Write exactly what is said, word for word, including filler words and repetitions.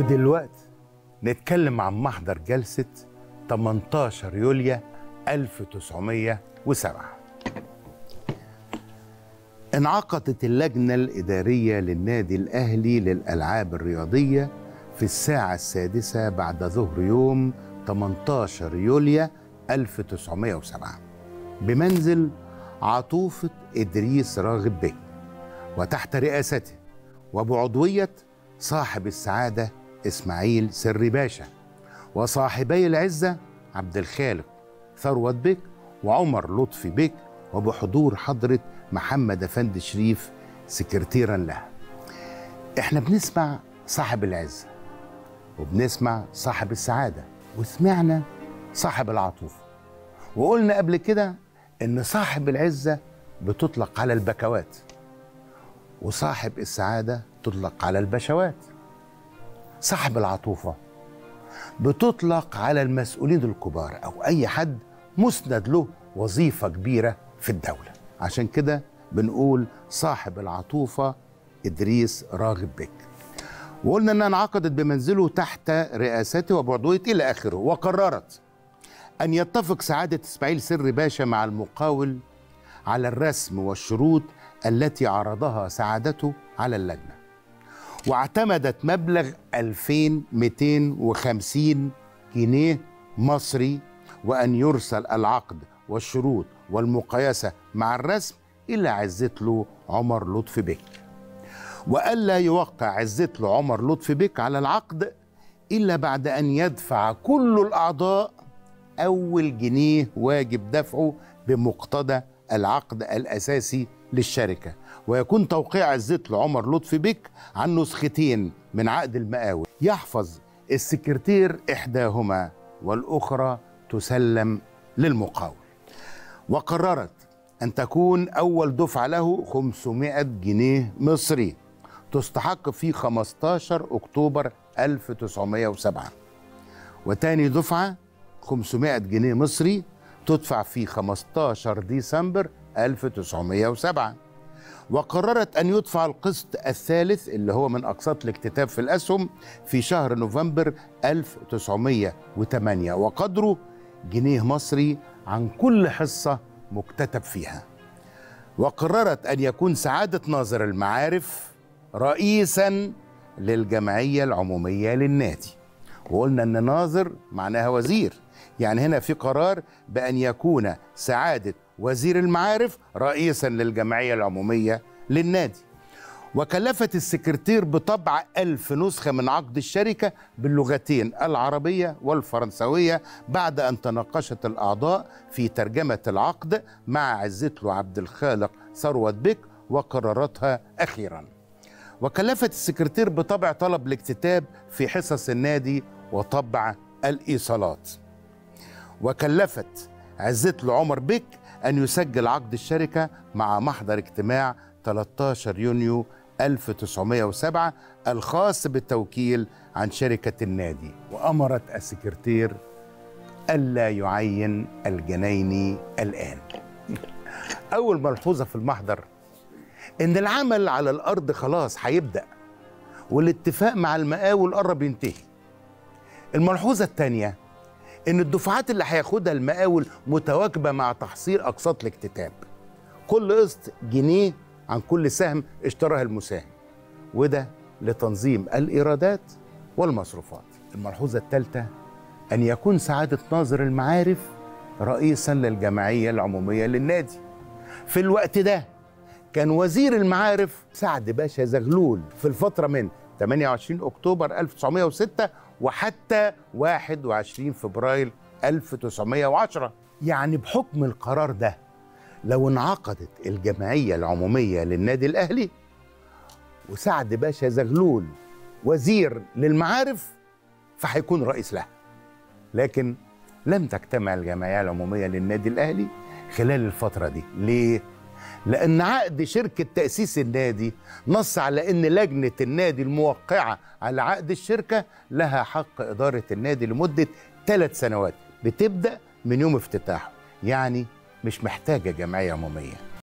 ودلوقتي نتكلم عن محضر جلسة تمنتاشر يوليو ألف وتسعمية وسبعة. انعقدت اللجنة الإدارية للنادي الأهلي للألعاب الرياضية في الساعة السادسة بعد ظهر يوم تمنتاشر يوليو ألف وتسعمية وسبعة بمنزل عطوفة إدريس راغب بيه، وتحت رئاسته وبعضوية صاحب السعادة إسماعيل سري باشا، وصاحبي العزة عبد الخالق ثروت بك وعمر لطفي بك، وبحضور حضرة محمد أفندي شريف سكرتيرا لها. احنا بنسمع صاحب العزة وبنسمع صاحب السعادة وسمعنا صاحب العطوفة، وقلنا قبل كده ان صاحب العزة بتطلق على البكوات وصاحب السعادة تطلق على البشوات. صاحب العطوفة بتطلق على المسؤولين الكبار أو أي حد مسند له وظيفة كبيرة في الدولة، عشان كده بنقول صاحب العطوفة إدريس راغب بك. وقلنا أنها انعقدت بمنزله تحت رئاسته وبعضويته إلى آخره، وقررت أن يتفق سعادة إسماعيل سري باشا مع المقاول على الرسم والشروط التي عرضها سعادته على اللجنة، واعتمدت مبلغ ألفين ومئتين وخمسين جنيه مصري، وأن يرسل العقد والشروط والمقايسة مع الرسم إلى عزتله عمر لطفي بك، وألا يوقع عزتله عمر لطفي بك على العقد إلا بعد أن يدفع كل الأعضاء أول جنيه واجب دفعه بمقتضى العقد الأساسي للشركة، ويكون توقيع عزتله عمر لطفي بك عن نسختين من عقد المقاول يحفظ السكرتير إحداهما والأخرى تسلم للمقاول. وقررت أن تكون أول دفعة له خمسمائة جنيه مصري تستحق في خمستاشر أكتوبر ألف وتسعمية وسبعة، وتاني دفعة خمسمائة جنيه مصري تدفع في خمستاشر ديسمبر ألف وتسعمية وسبعة. وقررت أن يدفع القسط الثالث اللي هو من أقساط الاكتتاب في الأسهم في شهر نوفمبر ألف وتسعمية وتمانية، وقدره جنيه مصري عن كل حصة مكتتب فيها. وقررت أن يكون سعادة ناظر المعارف رئيسا للجمعية العمومية للنادي، وقلنا أن ناظر معناها وزير، يعني هنا في قرار بأن يكون سعادة وزير المعارف رئيسا للجمعية العمومية للنادي. وكلفت السكرتير بطبع ألف نسخة من عقد الشركة باللغتين العربية والفرنسوية بعد أن تناقشت الأعضاء في ترجمة العقد مع عزتله عبد الخالق ثروت بك وقررتها أخيرا. وكلفت السكرتير بطبع طلب الاكتتاب في حصص النادي وطبع الإيصالات. وكلفت عزتله عمر بك أن يسجل عقد الشركة مع محضر اجتماع تلتاشر يونيو ألف وتسعمية وسبعة الخاص بالتوكيل عن شركة النادي. وأمرت السكرتير ألا يعين الجنايني الآن. أول ملحوظة في المحضر إن العمل على الأرض خلاص هيبدأ، والاتفاق مع المقاول قرب ينتهي. الملحوظة الثانية إن الدفعات اللي هياخدها المقاول متواكبة مع تحصيل أقساط الاكتتاب، كل قسط جنيه عن كل سهم اشتراها المساهم، وده لتنظيم الإيرادات والمصروفات. الملحوظة الثالثة أن يكون سعادة ناظر المعارف رئيسا للجمعية العمومية للنادي. في الوقت ده كان وزير المعارف سعد باشا زغلول في الفترة من تمنية وعشرين أكتوبر ألف وتسعمية وستة وحتى واحد وعشرين فبراير ألف وتسعمية وعشرة. يعني بحكم القرار ده لو انعقدت الجمعية العمومية للنادي الأهلي وسعد باشا زغلول وزير للمعارف فهيكون رئيس لها، لكن لم تجتمع الجمعية العمومية للنادي الأهلي خلال الفترة دي. ليه؟ لأن عقد شركة تأسيس النادي نص على أن لجنة النادي الموقعة على عقد الشركة لها حق إدارة النادي لمدة ثلاث سنوات بتبدأ من يوم افتتاحه، يعني مش محتاجة جمعية عمومية.